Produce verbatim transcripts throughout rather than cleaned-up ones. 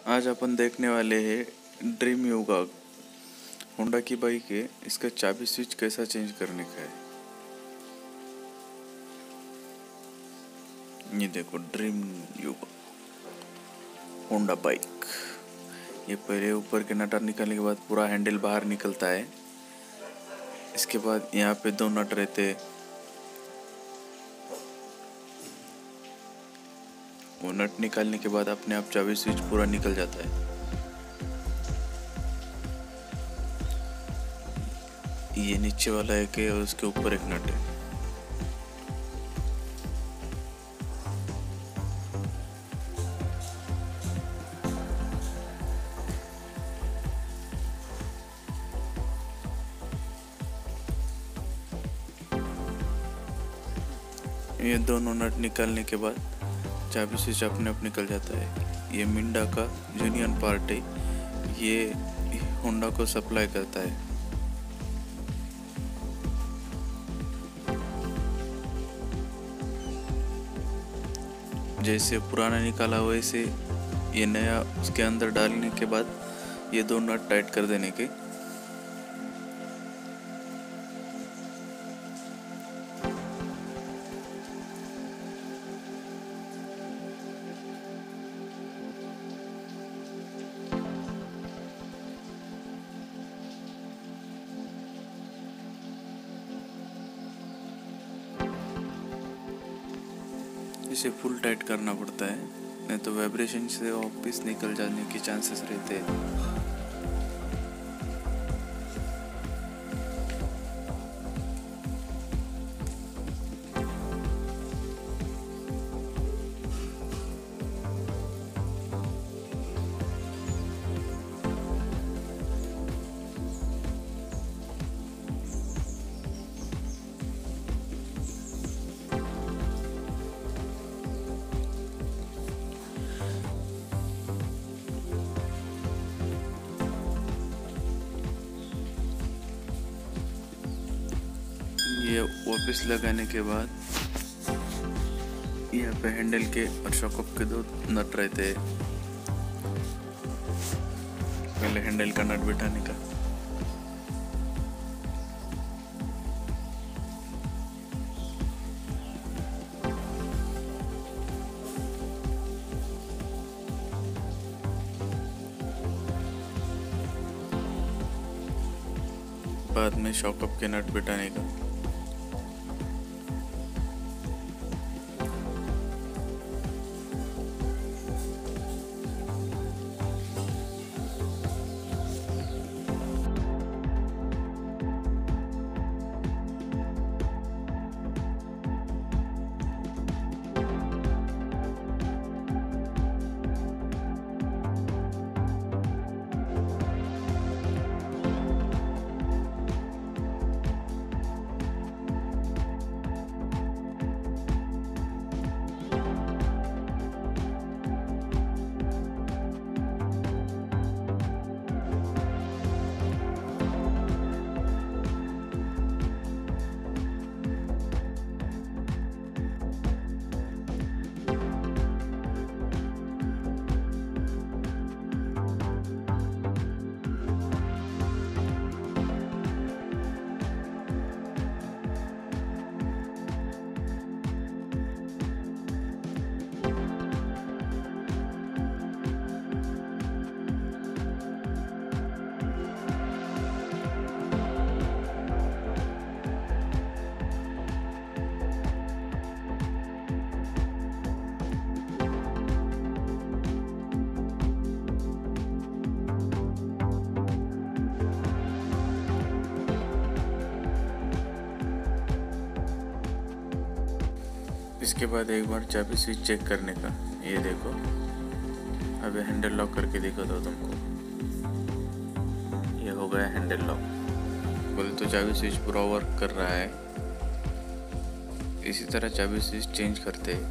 आज अपन देखने वाले हैं ड्रीम योगा होंडा की बाइक है। इसका चाबी स्विच कैसा चेंज करने का है ये देखो। Dream Yuga Honda bike. ये पहले ऊपर के नट निकालने के बाद पूरा हैंडल बाहर निकलता है। इसके बाद यहाँ पे दो नट रहते हैं, वो नट निकालने के बाद अपने आप चाबी स्विच पूरा निकल जाता है। ये नीचे वाला है कि उसके ऊपर एक नट है। ये दोनों नट निकालने के बाद चाबी स्विच अपने आप निकल जाता है। ये मिंडा का जूनियर पार्ट है, ये होंडा को सप्लाई करता है। जैसे पुराना निकाला वैसे ये नया उसके अंदर डालने के बाद ये दो नट टाइट कर देने के। इसे फुल टाइट करना पड़ता है, नहीं तो वाइब्रेशन से वापस निकल जाने के चांसेस रहते हैं। ये वापस लगाने के बाद यहाँ पे हैंडल के और शॉकअप के दो नट रहते हैं। पहले हैंडल का नट बिठाने का, बाद में शॉकअप के नट बिठाने का। इसके बाद एक बार चाबी स्विच चेक करने का। ये देखो, अभी हैंडल लॉक करके देखो तो तुमको ये हो गया हैंडल लॉक। बोले तो चाबी स्विच पूरा वर्क कर रहा है। इसी तरह चाबी स्विच चेंज करते हैं।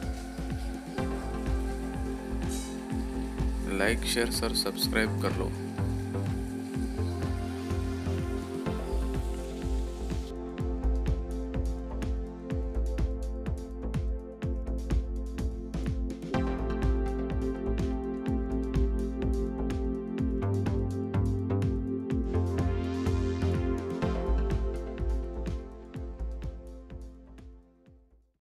लाइक शेयर और सब्सक्राइब कर लो।